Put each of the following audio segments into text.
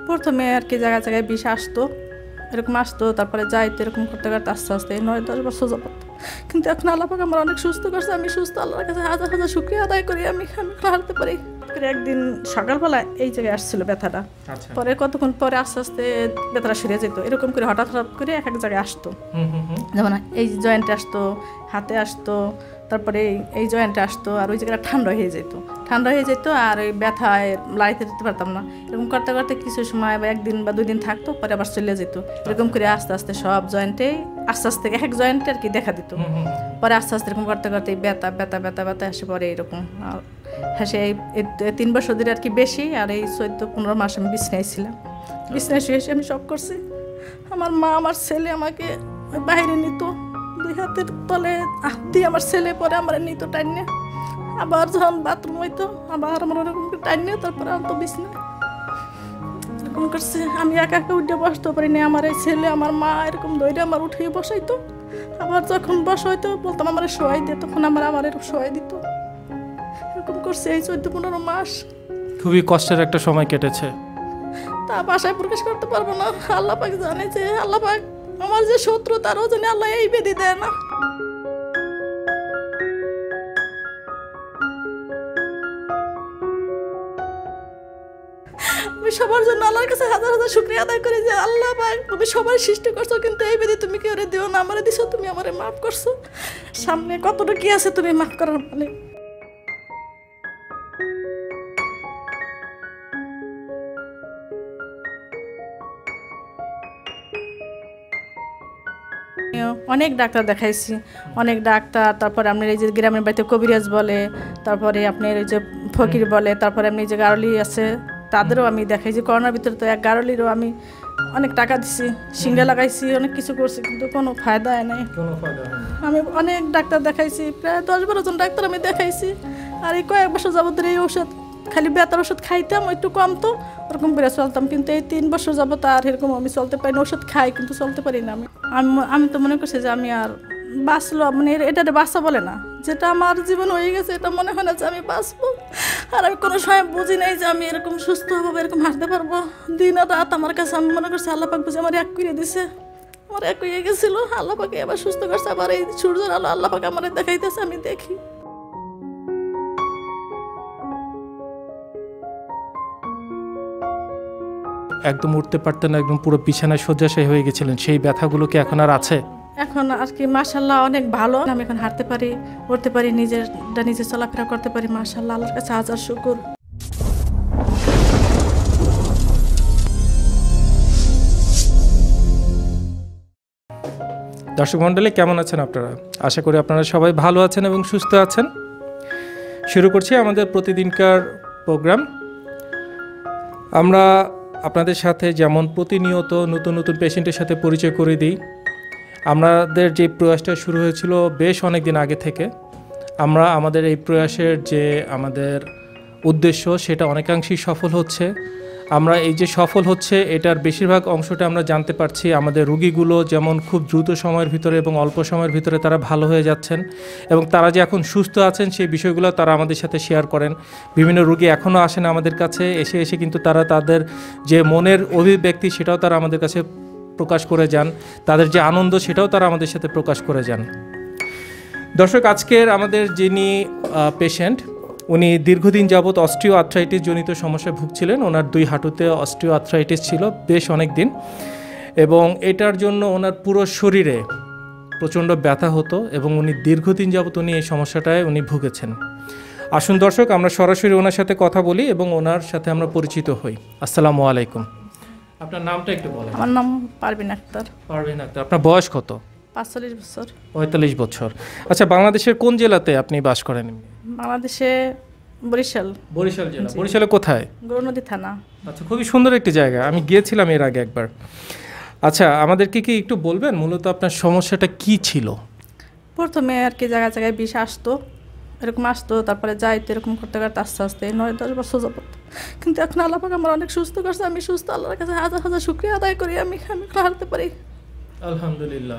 প্রথমে আর কি জায়গায় জায়গায় বিষ আসতো, এরকম আসতো, তারপরে যাইতো, এরকম করতে করতে আস্তে আস্তে 9-10 বছর যাবত। কিন্তু এখন আল্লাহ পাক আমার অনেক সুস্থ করছে, আমি সুস্থ, আল্লাহর কাছে হাজার হাজার শুকরিয়া আদায় করি। আমি হারতে পারি। একদিন সকালবেলা এই জায়গায় আসছিল ব্যথাটা, পরে কতক্ষণ পরে আস্তে আস্তে ব্যথাটা সরে যেত, এরকম করে হঠাৎ হঠাৎ করে এক এক জায়গায় আসতো। যেমন এই জয়েন্টে আসতো, হাতে আসতো, তারপরে এই জয়েন্টে আসতো, আর ওই জায়গাটা ঠান্ডা হয়ে যেত, আর ওই ব্যথায় লাড়িতে দিতে পারতাম না। এরকম করতে করতে কিছু সময় বা 1 দিন বা 2 দিন থাকতো, পরে আবার চলে যেত। এরকম করে আস্তে আস্তে সব জয়েন্টে আস্তে আস্তে এক এক জয়েন্টে আর কি দেখা দিত। পরে আস্তে আস্তে এরকম করতে করতে ব্যথা ব্যথা ব্যথা ব্যথা আসে, পরে এরকম। হ্যাঁ, সে 3 বছর ধরে আর কি বেশি। আর এই 14-15 মাস আমি বিছনায় ছিলাম। বিছনায় শুয়ে আমি সব করছি। আমার মা, আমার ছেলে আমাকে বাইরে নিত, 2 হাতের তলে হাত দিয়ে আমার ছেলে পরে আমার নিত টাইনে। আবার যখন বাথরুম হইতো আবার আমার ওরকম টাইনে, তারপরে আনতো বিছনায়। এরকম করছে, আমি একা একা উঠে বসতে পারিনি। আমার এই ছেলে, আমার মা এরকম ধরে আমার উঠিয়ে বসাইতো। আবার যখন বসাইতো বলতাম আমার শোয়াই দিয়ে, তখন আমার এরকম শোয়াই দিত। এরকম করছে এই 14-15 মাস। খুবই কষ্টের একটা সময় কেটেছে। তা বাসায় প্রকাশ করতে পারবো না। আল্লাহ পাক জানে যে আল্লাহ পাক আমার যে শত্রু, তারও জানে আল্লাহ এই বেদি দেয় না। আমি সবার জন্য আল্লাহর কাছে হাজার হাজার শুকরিয়া আদায় করি যে আল্লাহ পাক তুমি সবার সৃষ্টি করছো, কিন্তু এই বেদি তুমি কেউ দিও না, আমারে দিছো, তুমি আমারে মাফ করছো। সামনে কতটা কি আছে তুমি মাফ করার মানে। অনেক ডাক্তার দেখাইছি, অনেক ডাক্তার। তারপরে আপনার এই যে গ্রামের বাড়িতে কবিরাজ বলে, তারপরে আপনার এই যে ফকির বলে, তারপরে আপনি যে গারলি আছে তাদেরও আমি দেখাইছি। করোনার ভিতরে তো এক গারলিরও আমি অনেক টাকা দিছি, সিঙ্গা লাগাইছি, অনেক কিছু করছি, কিন্তু কোনো ফায়দা হয় নাই। আমি অনেক ডাক্তার দেখাইছি, প্রায় 10-12 জন ডাক্তার আমি দেখাইছি। আর এই কয়েক বছর যাবত এই ওষুধ, খালি ব্যথার ওষুধ খাইতাম, একটু কমতো, ওরকম করে চলতাম। কিন্তু এই 3 বছর যাবত আর এরকম আমি চলতে পারি না। ওষুধ খাই কিন্তু চলতে পারি না। আমি তো মনে করছি যে আমি আর বাঁচলো, মানে এটা বাঁচা বলে না, যেটা আমার জীবন হয়ে গেছে এটা মনে হয় না যে আমি বাঁচবো। আর আমি কোনো সময় বুঝি নাই যে আমি এরকম সুস্থ হবো, এরকম হাঁটতে পারবো। দিন রাত আমার কাছে আমি মনে করছি আল্লাহ পাক বুঝে আমার এক করে দিছে। আমার এক হয়ে গেছিলো, আল্লাহ পাকে এবার সুস্থ করছে। আবার এই সূর্যের আলো আল্লাহ পাক আমার দেখাইতেছে, আমি দেখি। একদম উঠতে পারতেন না, একদম পুরো বিছানায় শয্যাশায়ী হয়ে গেছিলেন। সেই ব্যথাগুলো কি এখন আর আছে? এখন আর কি মাশাআল্লাহ অনেক ভালো। আমি এখন হাঁটতে পারি, উঠতে পারি, নিজে চলাফেরা করতে পারি। মাশাআল্লাহ, আল্লাহর কাছে হাজার শুকর। দর্শক মণ্ডলী, কেমন আছেন আপনারা? আশা করি আপনারা সবাই ভালো আছেন এবং সুস্থ আছেন। শুরু করছি আমাদের প্রতিদিনকার প্রোগ্রাম। আমরা আপনাদের সাথে যেমন প্রতিনিয়ত নতুন নতুন পেশেন্টের সাথে পরিচয় করে দিই, আমাদের যে প্রয়াসটা শুরু হয়েছিল বেশ অনেক দিন আগে থেকে, আমরা আমাদের এই প্রয়াসের যে আমাদের উদ্দেশ্য সেটা অনেকাংশেই সফল হচ্ছে। আমরা এই যে সফল হচ্ছে এটার বেশিরভাগ অংশটা আমরা জানতে পারছি। আমাদের রোগীগুলো যেমন খুব দ্রুত সময়ের ভিতরে এবং অল্প সময়ের ভিতরে তারা ভালো হয়ে যাচ্ছেন, এবং তারা যে এখন সুস্থ আছেন সেই বিষয়গুলো তারা আমাদের সাথে শেয়ার করেন। বিভিন্ন রোগী এখনও আসেন আমাদের কাছে, এসে কিন্তু তারা তাদের যে মনের অভিব্যক্তি সেটাও তারা আমাদের কাছে প্রকাশ করে যান, তাদের যে আনন্দ সেটাও তারা আমাদের সাথে প্রকাশ করে যান। দর্শক, আজকের আমাদের যিনি পেশেন্ট, উনি দীর্ঘদিন যাবৎ অস্টিও আর্থ্রাইটিস জনিত সমস্যায় ভুগছিলেন। ওনার 2 হাঁটুতে অস্টিও আর্থ্রাইটিস ছিল বেশ অনেক দিন, এবং এটার জন্য ওনার পুরো শরীরে প্রচণ্ড ব্যথা হতো, এবং উনি দীর্ঘদিন যাবৎ এই সমস্যাটায় ভুগেছেন। আসুন দর্শক, আমরা সরাসরি ওনার সাথে কথা বলি এবং ওনার সাথে আমরা পরিচিত হই। আসসালামু আলাইকুম। আপনার নামটা একটু বলেন। আমার নাম পারভিন আক্তার। পারভিন আক্তার। আপনার বয়স কত? 45 বছর। 45 বছর। আচ্ছা, বাংলাদেশের কোন জেলাতে আপনি বাস করেন? বাংলাদেশে বরিশাল। বরিশাল জেলা। বরিশালে কোথায়? গৌরনদী থানা। আচ্ছা, খুবই সুন্দর একটি জায়গা, আমি গিয়েছিলাম এর আগে একবার। আচ্ছা, আমাদেরকে কি একটু বলবেন মূলত আপনার সমস্যাটা কি ছিল? প্রথমে আর কি জায়গায় জায়গায় বিষ আসতো, এরকম আসতো, তারপরে যাইতো, এরকম করতে করতে আস্তে আস্তে 9-10 বছর যাবত। কিন্তু এখন আল্লাহ পাক আমার অনেক সুস্থ করছে, আমি সুস্থ, আল্লাহর কাছে হাজার হাজার শুকরিয়া আদায় করি। আমি হারতে পারি, আলহামদুলিল্লাহ।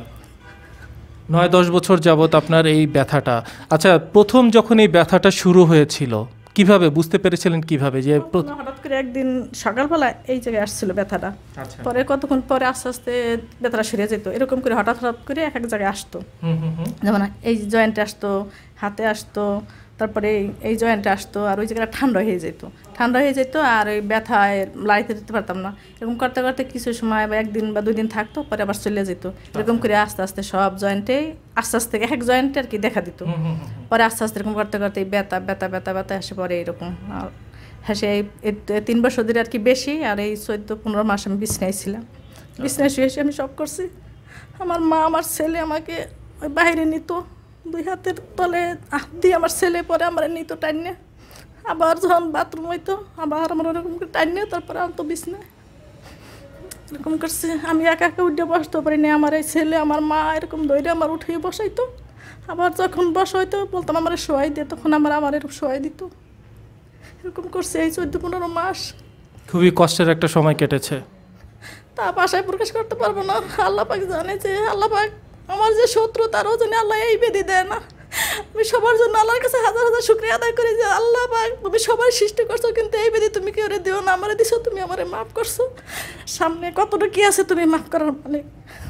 9-10 বছর যাবত আপনার এই ব্যথাটা। আচ্ছা, প্রথম যখন এই ব্যথাটা শুরু হয়েছিল কিভাবে বুঝতে পেরেছিলেন কিভাবে যে হঠাৎ করে একদিন সকালবেলা এই জায়গায় আসছিল ব্যথাটা, আচ্ছা পরে কতক্ষণ পরে আস্তে আস্তে ব্যথাটা সেরে যেত, এরকম করে হঠাৎ হঠাৎ করে এক এক জায়গায় আসতো। যেমন এই জয়েন্টে আসতো, হাতে আসতো, তারপরে এই জয়েন্টে আসতো, আর ওই জায়গাটা ঠান্ডা হয়ে যেত আর ওই ব্যথায় লাড়িতে দিতে পারতাম না। এরকম করতে করতে কিছু সময় বা একদিন বা 2 দিন থাকতো, পরে আবার চলে যেত। এরকম করে আস্তে আস্তে সব জয়েন্টে আস্তে আস্তে এক জয়েন্টে আর কি দেখা দিত। পরে আস্তে আস্তে এরকম করতে করতে ব্যথা ব্যথা ব্যথা ব্যথা এসে পরে এরকম। আর হ্যাঁ, সেই 3 বছর ধরে আর কি বেশি, আর এই 14-15 মাস আমি বিছনায় ছিলাম। বিছনায় শুয়ে আমি সব করছি। আমার মা আমার ছেলে আমাকে ওই বাইরে নিত, 2 হাতের তলে হাত দিয়ে আমার ছেলে পরে আমার নিত টাইনে, আবার যখন বাথরুম হইতো আবার আমার ওরকম করে টাইনে তারপরে আনতো বিছনায়। এরকম করছে, আমি একা একা উঠে বসতে পারিনি, আমার এই ছেলে আমার মা এরকম দৌড়ে আমার উঠিয়ে বসাইতো। আবার যখন বসাইতো বলতাম আমার শোয়াই দিয়ে, তখন আমার এরকম শোয়াই দিত। এরকম করছে এই 14-15 মাস। খুবই কষ্টের একটা সময় কেটেছে। তা বাসায় প্রকাশ করতে পারবো না। আল্লাহ পাক জানে যে আল্লাহ পাক আমার যে শত্রু, তারও জন্য আল্লাহ এই বেদি দেয় না। আমি সবার জন্য আল্লাহর কাছে হাজার হাজার শুকরিয়া আদায় করি যে আল্লাহ পাক তুমি সবার সৃষ্টি করছো, কিন্তু এই বেদি তুমি কেউ দিও না, আমারে দিছো, তুমি আমারে মাফ করছো। সামনে কতটা কি আছে তুমি মাফ করার মালিক।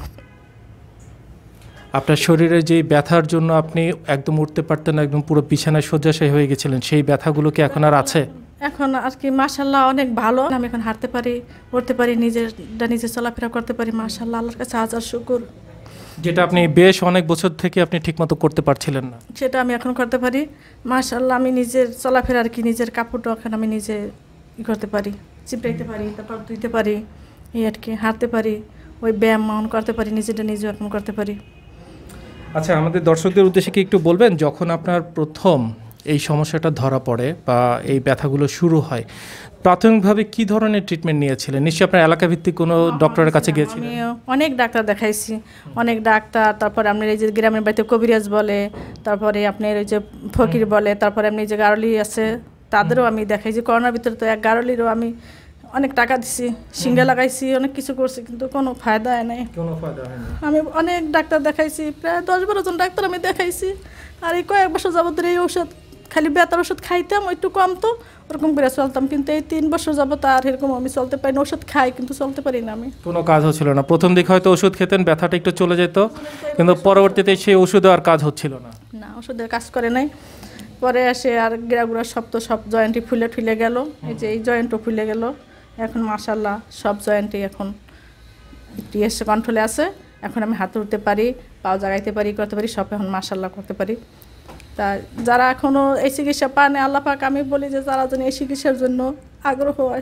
আপনার শরীরে যে ব্যথার জন্য আপনি একদম উঠতে পারতেন না, একদম পুরো বিছানায় শয্যাশায়ী হয়ে গেছিলেন, সেই ব্যথাগুলো কি এখন আর আছে? এখন আর কি মাশাআল্লাহ অনেক ভালো। আমি এখন হাঁটতে পারি, উঠতে পারি, নিজে চলাফেরা করতে পারি। মাশাআল্লাহ, আল্লাহর কাছে হাজার শুকর। যেটা আপনি বেশ অনেক বছর থেকে আপনি ঠিকমতো করতে পারছিলেন না, সেটা আমি এখন করতে পারি। মাশাআল্লাহ, আমি নিজের চলাফেরা আর কি নিজের কাপড়টা এখন আমি নিজে করতে পারি, চিপড়াইতে পারি, তারপর ধুইতে পারি, এই আর কি হাঁটতে পারি, ওই ব্যায়াম করতে পারি, নিজেটা নিজে এখন করতে পারি। আচ্ছা, আমাদের দর্শকদের উদ্দেশ্যে কি একটু বলবেন, যখন আপনার প্রথম এই সমস্যাটা ধরা পড়ে বা এই ব্যথাগুলো শুরু হয়, প্রাথমিকভাবে কি ধরনের ট্রিটমেন্ট নিয়েছিলেন? নিশ্চয়ই আপনার এলাকাভিত্তিক কোনো ডক্টরের কাছে গিয়েছিলেন? আমি অনেক ডাক্তার দেখাইছি, অনেক ডাক্তার। তারপরে আপনার এই যে গ্রামের বাড়িতে কবিরাজ বলে, তারপরে আপনার ওই যে ফকির বলে, তারপরে আপনি যে গারলি আছে তাদেরও আমি দেখাইছি। করোনার ভিতরে তো এক গারলিরও আমি অনেক টাকা দিছি, সিঙ্গা লাগাইছি, অনেক কিছু করছি, কিন্তু কোনো ফায়দা হয় নাই। আমি অনেক ডাক্তার দেখাইছি, প্রায় 10-12 জন ডাক্তার আমি দেখাইছি। আর এই কয়েক বছর যাবত এই ঔষধ, খালি ব্যথার ওষুধ খাইতাম, একটু কমতো, ওরকম করে চলতাম। কিন্তু এই 3 বছর যাবত আর এরকম আমি চলতে পারি না। ওষুধ খাই কিন্তু চলতে পারি না, আমি কোনো কাজ হচ্ছিল না। প্রথম দিকে হয়তো ওষুধ খেতেন, ব্যথাটা একটু চলে যেত, কিন্তু পরবর্তীতে সেই ওষুধে আর কাজ হচ্ছিল না। না, ওষুধের কাজ করে নাই। পরে আসে আর গেরাগুড়া সব জয়েন্টই ফুলে গেল। এই যে এই জয়েন্টও ফুলে গেল। এখন মাশাআল্লাহ সব জয়েন্টই এখন টিএস কন্ট্রোলে আছে। এখন আমি হাতে উঠতে পারি, পাও জাগাইতে পারি, করতে পারি, সব এখন মাশাআল্লাহ করতে পারি। তা যারা এখনও এই চিকিৎসা পানে, আল্লাহ পাক আমি বলি যে যারা যেন এই চিকিৎসার জন্য আগ্রহ হয়।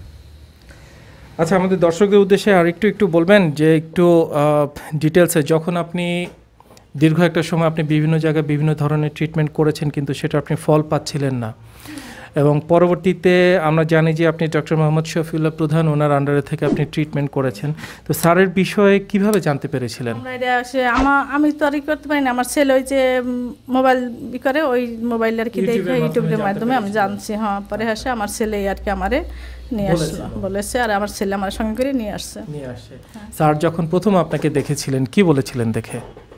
আচ্ছা, আমাদের দর্শকদের উদ্দেশ্যে আর একটু বলবেন যে একটু ডিটেলসে, যখন আপনি দীর্ঘ একটা সময় আপনি বিভিন্ন জায়গায় বিভিন্ন ধরনের ট্রিটমেন্ট করেছেন, কিন্তু সেটা আপনি ফল পাচ্ছিলেন না, এবং পরবর্তীতে আমরা জানি যে আপনি ডক্টর মোহাম্মদ শফিউল্লাহ প্রধান, ওনার আন্ডারে থেকে আপনি ট্রিটমেন্ট করেছেন। তো স্যারের বিষয়ে কিভাবে জানতে পেরেছিলেন? আমি তো আর করতে পারি না, আমার ছেলে ওই যে মোবাইল করে, ওই মোবাইল আর কি দেখে ইউটিউবের মাধ্যমে আমি জানছি। হ্যাঁ, পরে আসে আমার ছেলে আর কি আমারে নিয়ে আসলো, বলেছে, আর আমার ছেলে আমার সঙ্গে করে নিয়ে আসছে। স্যার যখন প্রথম আপনাকে দেখেছিলেন কি বলেছিলেন দেখে?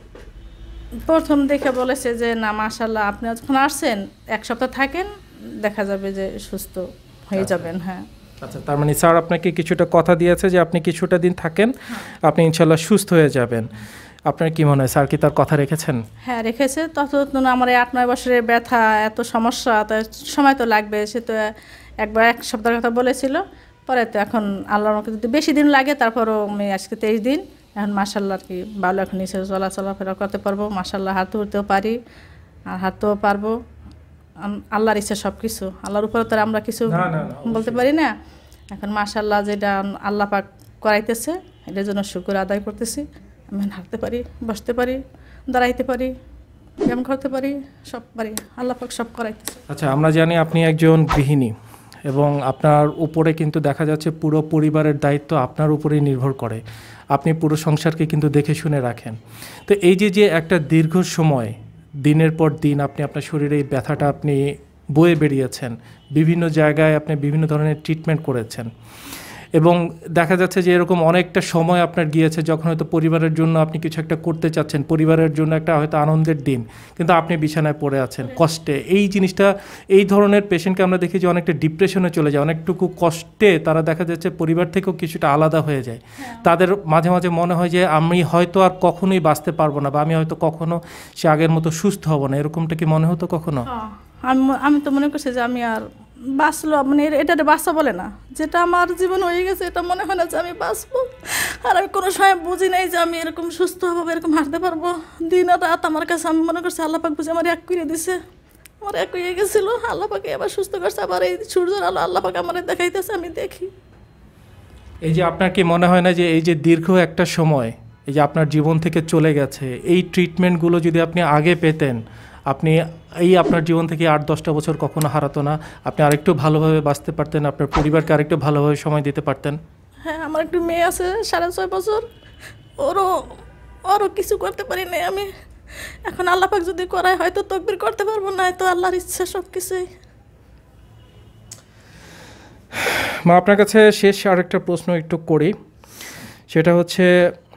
প্রথম দেখে বলেছে যে না মাশাআল্লাহ, আপনি যখন আসছেন 1 সপ্তাহ থাকেন, দেখা যাবে যে সুস্থ হয়ে যাবেন। হ্যাঁ, আচ্ছা, তার মানে স্যার আপনাকে কিছুটা কথা দিয়েছে যে আপনি কিছুটা দিন থাকেন, আপনি ইনশাল্লাহ সুস্থ হয়ে যাবেন। আপনার কি মনে হয় স্যার কি তার কথা রেখেছেন? হ্যাঁ, রেখেছে। তখন আমার এই 8-9 বছরের ব্যথা, এত সমস্যা, তার সময় তো লাগবে। সে তো একবার 1 সপ্তাহের কথা বলেছিল, পরে তো এখন আল্লাহর মতো যদি বেশি দিন লাগে, তারপরও আমি আজকে 23 দিন, এখন মাশাআল্লাহ আর কি ভালো, এখন নিচে চলাফেরা করতে পারবো। মাশাআল্লাহ হাঁটতে উঠতেও পারি, আর হাঁটতেও পারবো। আল্লাহর ইচ্ছা সব কিছু, আল্লাহর উপরে তো আমরা কিছু বলতে পারি না। এখন মাশাআল্লাহ যেটা আল্লাহ পাক করাইতেছে, এটার জন্য শুকর আদায় করতেছি। আমি হাঁটতে পারি, বসতে পারি, দাঁড়াইতে পারি, ব্যায়াম করতে পারি, সব পারি, আল্লাহ পাক সব করাইতেছে। আচ্ছা, আমরা জানি আপনি একজন গৃহিণী, এবং আপনার উপরে কিন্তু দেখা যাচ্ছে পুরো পরিবারের দায়িত্ব আপনার উপরেই নির্ভর করে। আপনি পুরো সংসারকে কিন্তু দেখে শুনে রাখেন। তো এই যে একটা দীর্ঘ সময়, দিনের পর দিন আপনি আপনার শরীরে এই ব্যথাটা আপনি বয়ে বেরিয়েছেন, বিভিন্ন জায়গায় আপনি বিভিন্ন ধরনের ট্রিটমেন্ট করেছেন, এবং দেখা যাচ্ছে যে এরকম অনেকটা সময় আপনার গিয়েছে যখন হয়তো পরিবারের জন্য আপনি কিছু একটা করতে চাচ্ছেন, পরিবারের জন্য একটা হয়তো আনন্দের দিন, কিন্তু আপনি বিছানায় পড়ে আছেন কষ্টে। এই জিনিসটা, এই ধরনের পেশেন্টকে আমরা দেখি যে অনেকটা ডিপ্রেশনে চলে যায়, অনেকটুকু কষ্টে তারা দেখা যাচ্ছে পরিবার থেকেও কিছুটা আলাদা হয়ে যায়। তাদের মাঝে মাঝে মনে হয় যে আমি হয়তো আর কখনোই বাঁচতে পারবো না, বা আমি হয়তো কখনো সে আগের মতো সুস্থ হব না, এরকমটা কি মনে হতো কখনো? আমি তো মনে করছি যে আমি আর বাঁচলো, মানে এটা বাঁচা বলে না, যেটা আমার জীবন হয়ে গেছে এটা মনে হয় না যে আমি বাঁচবো। আর আমি কোনো সময় বুঝি নাই যে আমি এরকম সুস্থ হবো, এরকম হাঁটতে পারবো। দিন রাত আমার কাছে আমি মনে করছি আল্লাহ পাক বুঝে আমার এক করে দিছে, আমার এক হয়ে গেছিলো, আল্লাহ পাকে এবার সুস্থ করছে। আবার এই সূর্যের আলো আল্লাহ পাক আমার দেখাইতেছে, আমি দেখি। এই যে আপনার কি মনে হয় না যে এই যে দীর্ঘ একটা সময় এই যে আপনার জীবন থেকে চলে গেছে, এই ট্রিটমেন্টগুলো যদি আপনি আগে পেতেন, আপনি এই আপনার জীবন থেকে 8-10টা বছর কখনো হারাতো না, আপনি আরেকটু ভালোভাবে বাঁচতে পারতেন, আপনার পরিবারকে আরেকটু ভালোভাবে সময় দিতে পারতেন? হ্যাঁ, আমার একটু মেয়ে আছে 6.5 বছর, ওরও কিছু করতে পারি নাই আমি। এখন আল্লাহ পাক যদি করায় হয়তো তকবির করতে পারবো, না তো আল্লাহর ইচ্ছা সব কিছুই। মা, আপনার কাছে শেষ আরেকটা প্রশ্ন একটু করি, সেটা হচ্ছে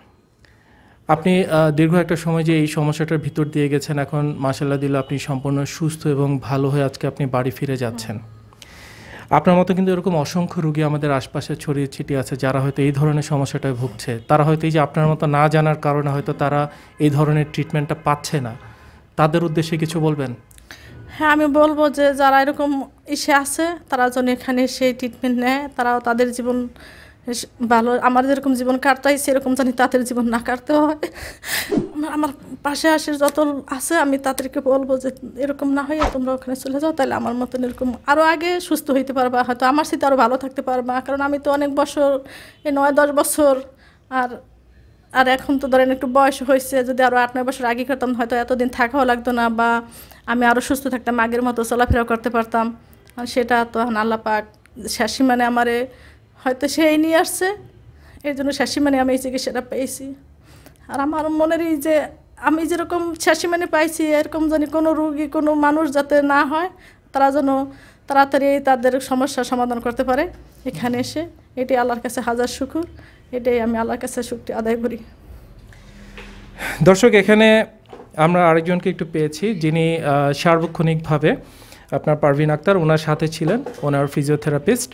আপনি দীর্ঘ একটা সময় যে এই সমস্যাটার ভিতর দিয়ে গেছেন, এখন মাশাআল্লাহ দিলে আপনি সম্পূর্ণ সুস্থ এবং ভালো হয়ে আজকে আপনি বাড়ি ফিরে যাচ্ছেন। আপনার মতো কিন্তু এরকম অসংখ্য রোগী আমাদের আশপাশে ছড়িয়ে ছিটিয়ে আছে যারা হয়তো এই ধরনের সমস্যাটায় ভুগছে। তারা হয়তো এই যে আপনার মতো না জানার কারণে হয়তো তারা এই ধরনের ট্রিটমেন্টটা পাচ্ছে না, তাদের উদ্দেশ্যে কিছু বলবেন? হ্যাঁ, আমি বলবো যে যারা এরকম ইসে আছে তারা যেন এখানে সেই ট্রিটমেন্ট নেয়, তারাও তাদের জীবন ভালো, আমার যেরকম জীবন কাটতে হয় সেরকম জানি তাদের জীবন না কাটতে হয়। আমার পাশে আসে যত আছে আমি তাদেরকে বলবো যে এরকম না হয় তোমরা ওখানে চলে যাও, তাহলে আমার মতন এরকম আরও আগে সুস্থ হইতে পারবা, হয়তো আমার সাথে আরও ভালো থাকতে পারবা। কারণ আমি তো অনেক বছর, এই 9-10 বছর, আর এখন তো ধরেন একটু বয়স হয়েছে, যদি আরও 8-9 বছর আগে করতাম হয়তো এতদিন থাকাও লাগতো না, বা আমি আরও সুস্থ থাকতাম, আগের মতো চলাফেরা করতে পারতাম। আর সেটা তো এখন আল্লাহ পাক শেষই মানে আমারে হয়তো সেই নিয়ে আসছে, এই জন্য শেষই মানে আমি এই চিকিৎসাটা পেয়েছি। আর আমার মনের এই যে আমি যেরকম শেষই মানে পাইছি, এরকম জানি কোনো রুগী, কোনো মানুষ যাতে না হয়, তারা যেন তাড়াতাড়ি তাদের সমস্যার সমাধান করতে পারে এখানে এসে। এটাই আল্লাহর কাছে হাজার শুকর, এটাই আমি আল্লাহর কাছে শুকরিয়া আদায় করি। দর্শক, এখানে আমরা আরেকজনকে একটু পেয়েছি যিনি সার্বক্ষণিকভাবে আপনার পারভিন আক্তার, ওনার সাথে ছিলেন, ওনার ফিজিওথেরাপিস্ট।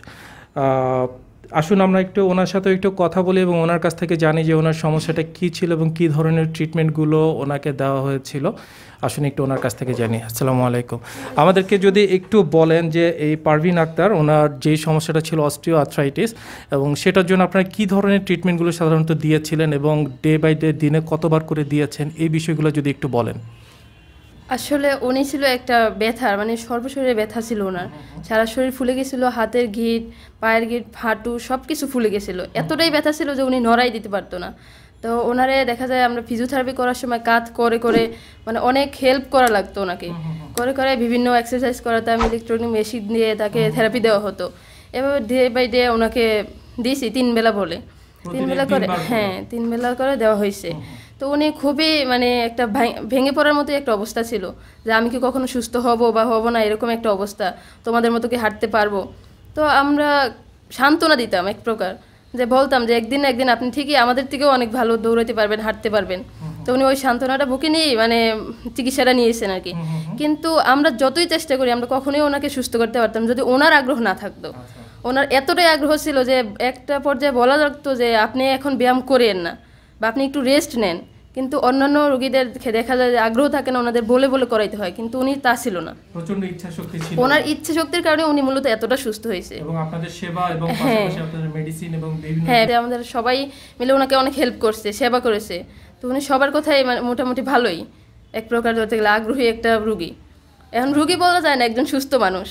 আসুন আমরা একটু ওনার সাথে একটু কথা বলি এবং ওনার কাছ থেকে জানি যে ওনার সমস্যাটা কী ছিল এবং কী ধরনের ট্রিটমেন্টগুলো ওনাকে দেওয়া হয়েছিল। আসুন একটু ওনার কাছ থেকে জানি। আসসালামু আলাইকুম। আমাদেরকে যদি একটু বলেন যে এই পারভিন আক্তার, ওনার যেই সমস্যাটা ছিল অস্টিও আর্থ্রাইটিস, এবং সেটার জন্য আপনারা কী ধরনের ট্রিটমেন্টগুলো সাধারণত দিয়েছিলেন এবং ডে বাই ডে দিনে কতবার করে দিয়েছেন, এই বিষয়গুলো যদি একটু বলেন। আসলে উনি ছিল একটা ব্যথার, মানে সর্বশরীরে ব্যথা ছিল ওনার, সারা শরীর ফুলে গেছিল, হাতের গিট, পায়ের গিট, হাঁটু সব কিছু ফুলে গেছিলো, এতটাই ব্যথা ছিল যে উনি নড়াই দিতে পারতো না। তো ওনারে দেখা যায় আমরা ফিজিওথেরাপি করার সময় কাজ করে করে মানে অনেক হেল্প করা লাগতো ওনাকে, করে করে বিভিন্ন এক্সারসাইজ করাতাম, ইলেকট্রনিক মেশিন দিয়ে তাকে থেরাপি দেওয়া হতো। এভাবে ডে বাই ডে ওনাকে দিয়েছি 3 বেলা বলে, 3 বেলা করে, হ্যাঁ 3 বেলা করে দেওয়া হয়েছে। তো উনি খুবই মানে একটা ভেঙে পড়ার মতো একটা অবস্থা ছিল যে আমি কি কখনো সুস্থ হব বা হব না, এরকম একটা অবস্থা, তোমাদের মতো কি হাঁটতে পারবো। তো আমরা সান্ত্বনা দিতাম এক প্রকার, যে বলতাম যে একদিন না একদিন আপনি ঠিকই আমাদের থেকেও অনেক ভালো দৌড়াতে পারবেন, হাঁটতে পারবেন। তো উনি ওই সান্ত্বনাটা বুকে নিয়েই মানে চিকিৎসাটা নিয়েছেন আর কি। কিন্তু আমরা যতই চেষ্টা করি আমরা কখনোই ওনাকে সুস্থ করতে পারতাম যদি ওনার আগ্রহ না থাকতো। ওনার এতটাই আগ্রহ ছিল যে একটা পর্যায়ে বলা লাগতো যে আপনি এখন ব্যায়াম করেন না বা আপনি একটু রেস্ট নেন, কিন্তু অন্যান্য রোগীদের দেখা যায় যে আগ্রহ থাকে না, ওনাদের বলে বলে করাইতে হয়, কিন্তু উনি তা ছিল না, প্রচন্ড ইচ্ছা শক্তি ছিল। ওনার ইচ্ছা শক্তির কারণে উনি মূলত এতটা সুস্থ হয়েছে। এবং আপনাদের সেবা এবং পাশাপাশি আপনাদের মেডিসিন এবং বিভিন্ন, হ্যাঁ আমাদের সবাই মিলে ওনাকে অনেক হেল্প করছে, সেবা করেছে। তো উনি সবার কথাই মোটামুটি ভালোই, এক প্রকার ধরতে গেলে আগ্রহী একটা রুগী। এখন রুগী বলা যায় না, একজন সুস্থ মানুষ।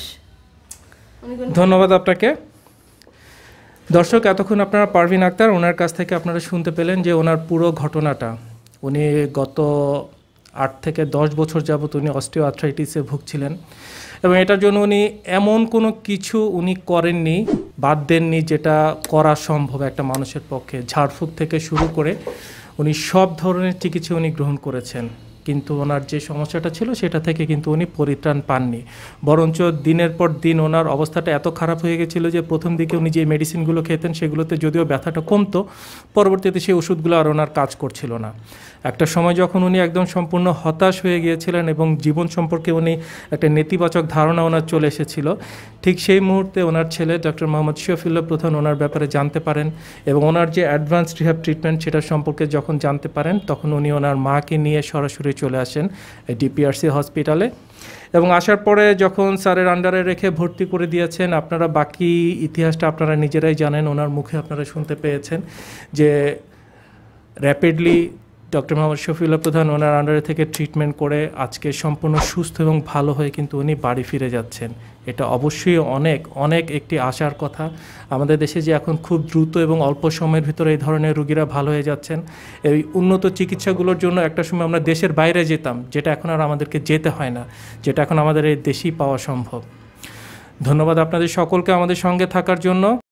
ধন্যবাদ আপনাকে। দর্শক, এতক্ষণ আপনারা পারভিন আক্তার, ওনার কাছ থেকে আপনারা শুনতে পেলেন যে ওনার পুরো ঘটনাটা। উনি গত 8 থেকে 10 বছর যাবত উনি অস্টিও আর্থ্রাইটিসে ভুগছিলেন এবং এটার জন্য উনি এমন কোনো কিছু উনি করেননি, বাদ দেননি যেটা করা সম্ভব একটা মানুষের পক্ষে। ঝাড়ফুঁক থেকে শুরু করে উনি সব ধরনের চিকিৎসা উনি গ্রহণ করেছেন। কিন্তু ওনার যে সমস্যাটা ছিল সেটা থেকে কিন্তু উনি পরিত্রাণ পাননি, বরঞ্চ দিনের পর দিন ওনার অবস্থাটা এত খারাপ হয়ে গেছিলো যে প্রথম দিকে উনি যে মেডিসিনগুলো খেতেন সেগুলোতে যদিও ব্যথাটা কমতো, পরবর্তীতে সেই ওষুধগুলো আর ওনার কাজ করছিল না। একটা সময় যখন উনি একদম সম্পূর্ণ হতাশ হয়ে গিয়েছিলেন এবং জীবন সম্পর্কে উনি একটা নেতিবাচক ধারণা ওনার চলে এসেছিল, ঠিক সেই মুহূর্তে ওনার ছেলে ডক্টর মোহাম্মদ শফিউল্লাহ প্রধান ওনার ব্যাপারে জানতে পারেন এবং ওনার যে অ্যাডভান্স রিহ্যাব ট্রিটমেন্ট সেটা সম্পর্কে যখন জানতে পারেন তখন উনি ওনার মাকে নিয়ে সরাসরি চলে আসেন ডিপিআরসি হসপিটালে। এবং আসার পরে যখন স্যারের আন্ডারে রেখে ভর্তি করে দিয়েছেন, আপনারা বাকি ইতিহাসটা আপনারা নিজেরাই জানেন, ওনার মুখে আপনারা শুনতে পেয়েছেন যে র্যাপিডলি ডক্টর মোহাম্মদ শফিউল্লাহ প্রধান ওনার আন্ডারে থেকে ট্রিটমেন্ট করে আজকে সম্পূর্ণ সুস্থ এবং ভালো হয়ে কিন্তু উনি বাড়ি ফিরে যাচ্ছেন। এটা অবশ্যই অনেক অনেক একটি আশার কথা। আমাদের দেশে যে এখন খুব দ্রুত এবং অল্প সময়ের ভিতরে এই ধরনের রোগীরা ভালো হয়ে যাচ্ছেন, এই উন্নত চিকিৎসাগুলোর জন্য একটা সময় আমরা দেশের বাইরে যেতাম, যেটা এখন আর আমাদেরকে যেতে হয় না, যেটা এখন আমাদের এই দেশেই পাওয়া সম্ভব। ধন্যবাদ আপনাদের সকলকে আমাদের সঙ্গে থাকার জন্য।